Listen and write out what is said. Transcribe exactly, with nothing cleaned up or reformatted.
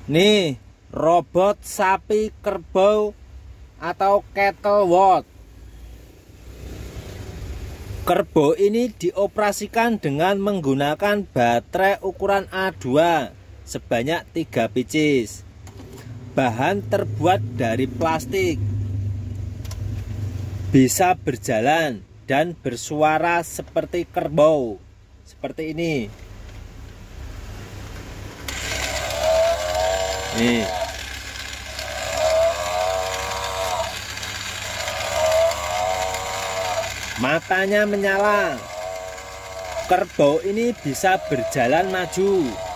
Nih, robot sapi kerbau atau cattle word. Kerbau ini dioperasikan dengan menggunakan baterai ukuran A dua sebanyak tiga pieces. Bahan terbuat dari plastik. Bisa berjalan dan bersuara seperti kerbau. Seperti ini. Nih. Matanya menyala. Kerbau ini bisa berjalan maju.